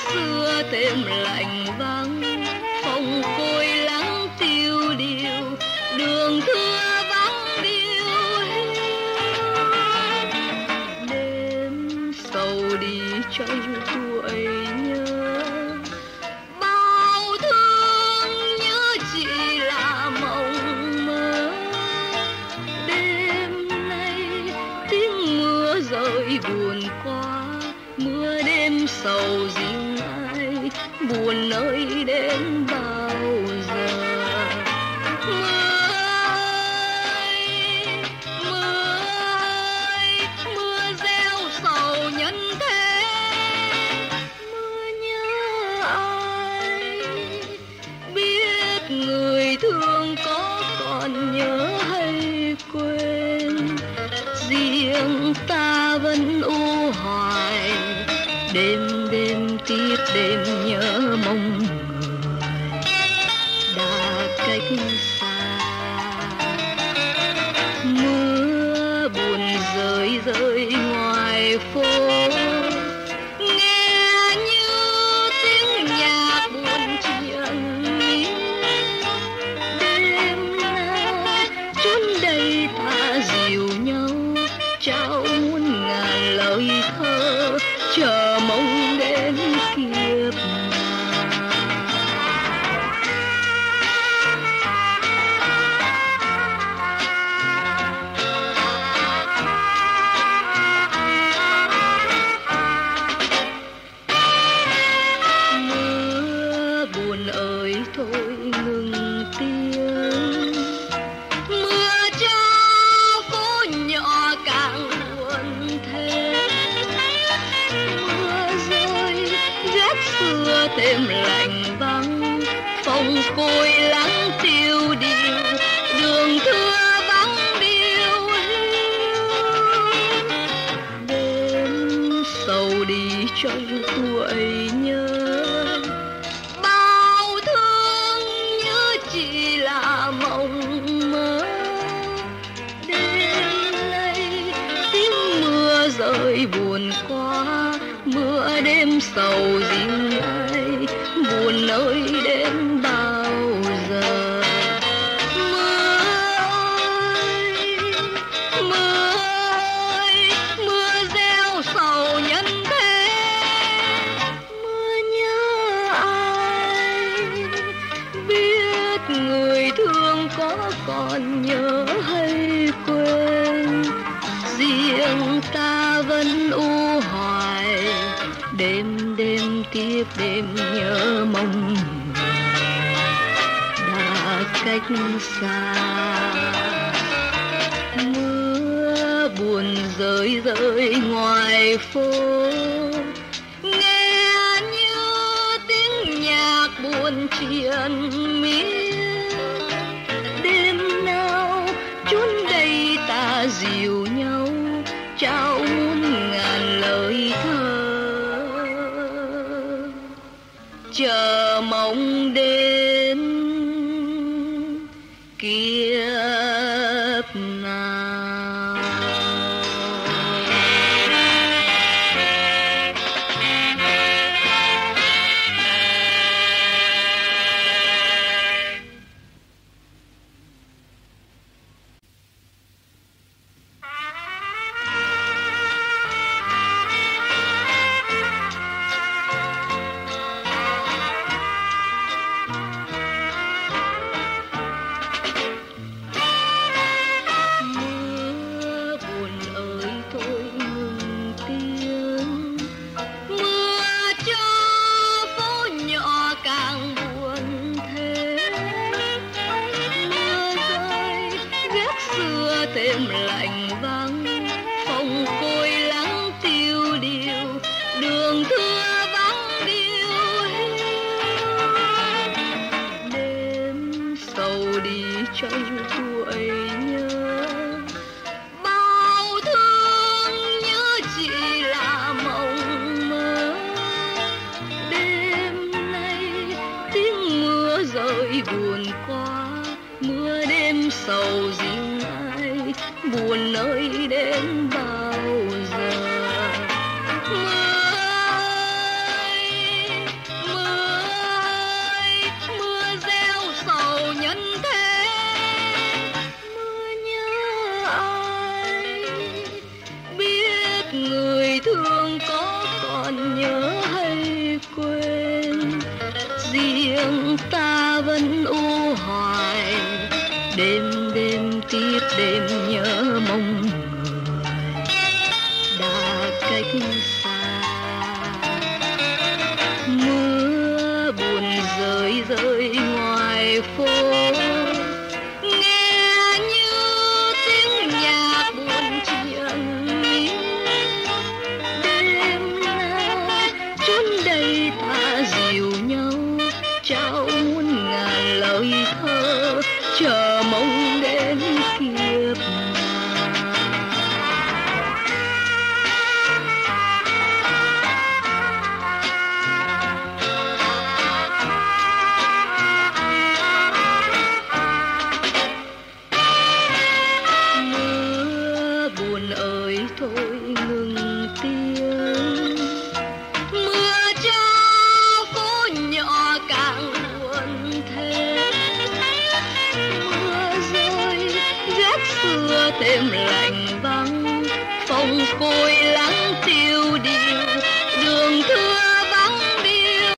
xưa thêm lạnh vắng, phòng côi lắng tiêu điều, đường thưa vắng điêu hiu. Đêm sầu đi trong tuổi nhớ, bao thương nhớ chỉ là mộng mơ. Đêm nay tiếng mưa rơi buồn quá, mưa đêm sầu riêng ai, buồn ơi đến bao giờ. Mưa ơi, mưa ơi, mưa gieo sầu nhân thế. Mưa nhớ ai, biết người thương có còn nhớ hay quên. Riêng ta vẫn u hoài, đêm đêm tiếc đêm nhớ mong người đã cách xa. Mưa buồn rơi rơi ngoài phố, nghe như tiếng nhạc buồn triền miên. Đêm nào chốn đây ta dìu nhau, trao muôn ngàn lời thơ, chờ mong đến kiếp nào. Mưa buồn ơi thôi ngừng tiếng, mưa cho phố nhỏ càng buồn thêm. Mưa rơi ghét xưa thêm lạnh vắng, phòng côi lắng tiêu điều, đường thưa vắng điêu hiu. Đêm sầu đi trong tuổi nhớ, bao thương nhớ chỉ là mộng mơ. Đêm nay tiếng mưa rơi buồn quá, mưa đêm sầu riêng ai, buồn ơi đến bao giờ. Mưa ơi, mưa ơi, mưa gieo sầu nhân thế. Mưa nhớ ai, biết người thương có còn nhớ hay quên. Riêng ta vẫn u hoài, đêm đêm tiếc đêm nhớ mong đã cách xa. Mưa buồn rơi rơi ngoài phố, nghe như tiếng nhạc buồn triền miên. Đêm nào chốn đây ta dìu nhau, trao muôn ngàn lời thơ, chờ mong đến kiếp nào. Thêm lạnh vắng, phòng côi lắng tiêu điều, đường thưa vắng điêu hiu. Đêm sầu đi trong tuổi nhớ, bao thương nhớ chỉ là mộng mơ. Đêm nay tiếng mưa rơi buồn quá, mưa đêm sầu riêng ai, buồn ơi đến bao giờ. Mưa ơi, riêng ta vẫn u hoài, đêm đêm tiếp đêm nhớ mong người đã cách xa. Mưa buồn rơi rơi ngoài phố, nghe như tiếng nhạc buồn triền miên. Đêm nay chốn đây ta dìu nhau, trao muôn ngàn lời thơ, chờ mong đến kiếp thôi ngừng tiếng. Mưa cho phố nhỏ càng buồn thêm, mưa rơi ghét xưa thêm là